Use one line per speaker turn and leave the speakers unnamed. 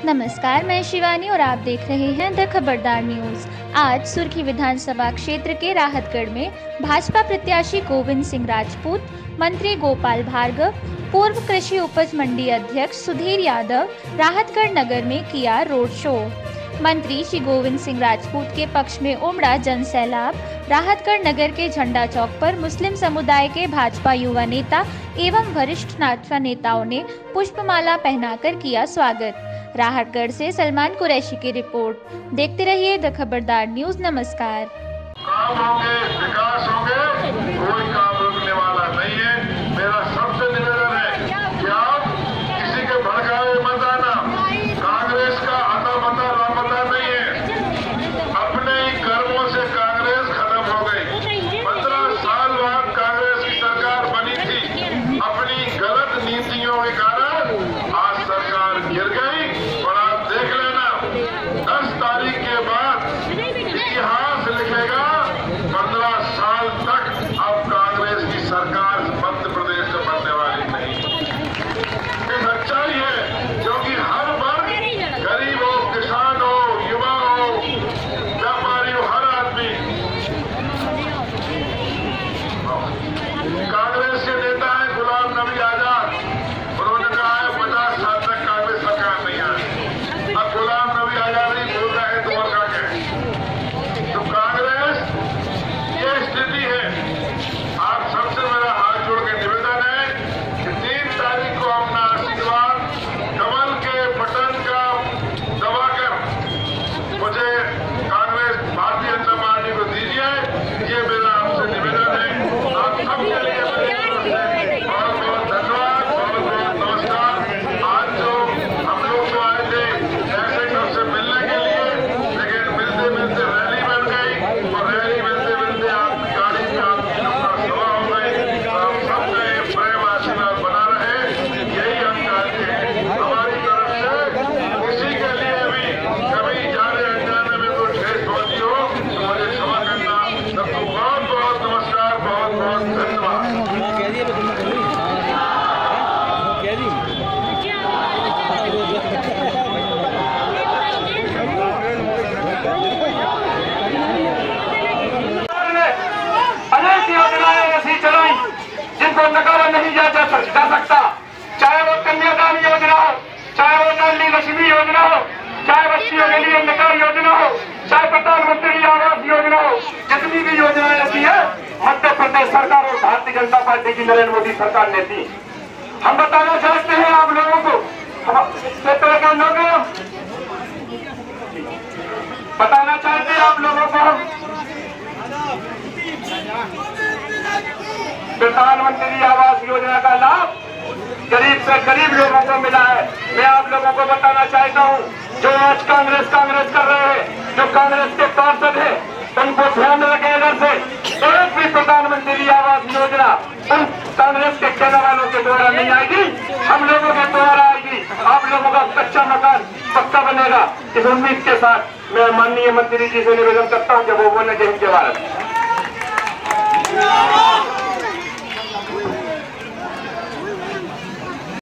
नमस्कार, मैं शिवानी और आप देख रहे हैं द खबरदार न्यूज। आज सुर्खी विधानसभा क्षेत्र के राहतगढ़ में भाजपा प्रत्याशी गोविंद सिंह राजपूत, मंत्री गोपाल भार्गव, पूर्व कृषि उपज मंडी अध्यक्ष सुधीर यादव राहतगढ़ नगर में किया रोड शो। मंत्री श्री गोविंद सिंह राजपूत के पक्ष में उमड़ा जन सैलाब। राहतगढ़ नगर के झंडा चौक पर मुस्लिम समुदाय के भाजपा युवा नेता एवं वरिष्ठ भाजपा नेताओं ने पुष्पमाला पहनाकर किया स्वागत। राहतगढ़ से सलमान कुरैशी की रिपोर्ट। देखते रहिए द खबरदार न्यूज। नमस्कार।
काम होंगे, विकास होंगे, कोई काम रुकने वाला नहीं है। मेरा सबसे निवेदन है कि आप किसी के भड़कावे मत आना। कांग्रेस का आता मता लापता नहीं है। अपने ही कर्मों से कांग्रेस खत्म हो गई। 15 साल बाद कांग्रेस की सरकार बनी थी। अपनी गलत नीतियों के कारण आज सरकार गिर गई और आप देख लेना 10 तारीख के बाद इतिहास लिखेगा। 15 साल तक अब कांग्रेस की सरकार मध्य प्रदेश में बनने वाली नहीं। ये सच्चाई है, क्योंकि हर वर्ग, गरीब हो, किसान हो, युवा हो, व्यापारी हो, हर आदमी कांग्रेस के नेता है गुलाम नबी आजाद। उन्होंने कहा है 50 साल तक कांग्रेस सरकार नहीं आई। अब गुलाम नबी आजाद ही बोल रहे हैं तो और क्या कहें। तो कांग्रेस ये स्थिति है। आप सबसे मेरा हाथ जोड़ के निवेदन है कि 3 तारीख को अपना आशीर्वाद कमल के बटन का दबाकर मुझे कांग्रेस भारतीय जनता पार्टी को दीजिए। ये मेरा आपसे निवेदन है। आप सबके लिए बहुत बहुत धन्यवाद, बहुत बहुत नमस्कार। आज जो हम लोग तो आए थे ऐसे सबसे मिलने के लिए, लेकिन मिलते मिलते रैली बन गई और रैली मिलते मिलते आपकी गाड़ी में आपकी लोग का सभा हो गई। आप सबका प्रेम आशीर्वाद बना रहे, यही हम चाहते हैं। हमारी तरफ से किसी के लिए भी कभी जाने अनजाने में कोई ठेस पहुंची हो तो मुझे क्षमा करना। सबको बहुत बहुत नमस्कार, बहुत बहुत धन्यवाद।
अनेक योजनाएं ऐसी चलाई जिनको नकारा नहीं जा सकता। चाहे वो कन्यादान योजना हो, चाहे वो लाडली लक्ष्मी योजना हो, चाहे बच्चियों के लिए निकाह योजना हो, चाहे प्रधानमंत्री आवास योजना हो, जितनी भी योजनाएं ऐसी है मध्य प्रदेश सरकार और भारतीय जनता पार्टी की नरेंद्र मोदी सरकार ने दी। हम बताना चाहते हैं आप लोगों को, बताना चाहते हैं आप लोगों को प्रधानमंत्री आवास योजना का लाभ गरीब से गरीब लोगों को मिला है। मैं आप लोगों को बताना चाहता हूं, जो आज कांग्रेस कर रहे हैं, जो कांग्रेस के पार्षद हैं, उनको ध्यान रखें। इधर से एक भी प्रधानमंत्री आवास योजना उन कांग्रेस के कहने वालों के द्वारा नहीं आएगी, हम लोगों के द्वारा आएगी। आप लोगों का कच्चा मकान पक्का बनेगा। इस उम्मीद के साथ मैं माननीय मंत्री जी से निवेदन करता हूं कि वो बोले जय हिंद जय भारत।